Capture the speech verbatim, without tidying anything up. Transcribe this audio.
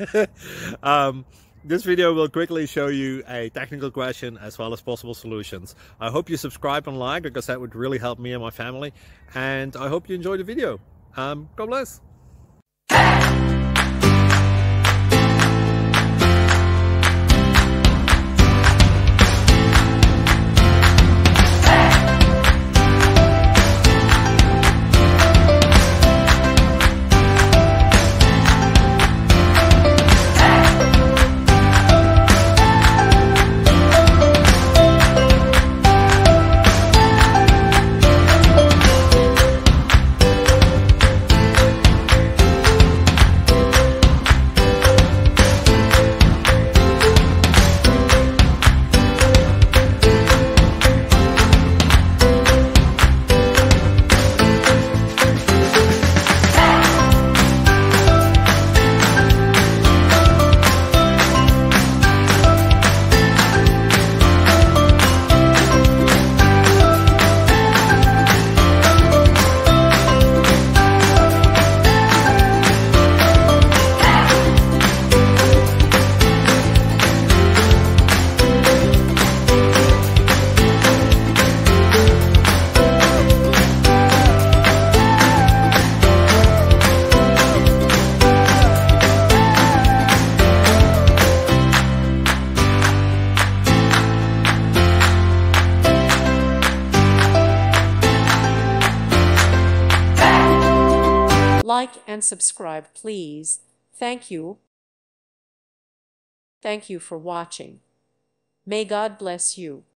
um, this video will quickly show you a technical question as well as possible solutions. I hope you subscribe and like, because that would really help me and my family. And I hope you enjoy the video. Um, God bless. Like and subscribe, please. Thank you. Thank you for watching. May God bless you.